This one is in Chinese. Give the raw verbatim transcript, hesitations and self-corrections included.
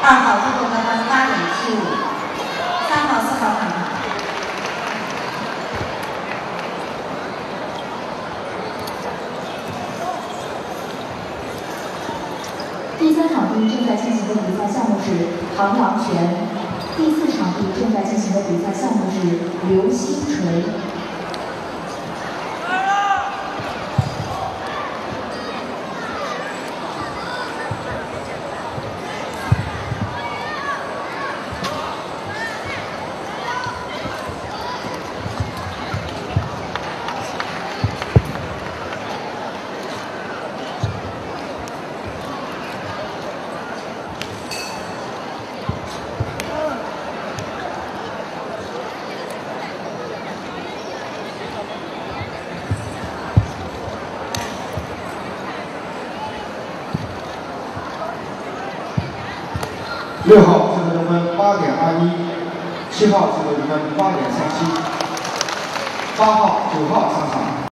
二号中国得分八点七五，三号、四号看看。 第三场地正在进行的比赛项目是螳螂拳，第四场地正在进行的比赛项目是流星锤。 六号这个得分八点二一，七号这个得分八点三七，八号、九号上场。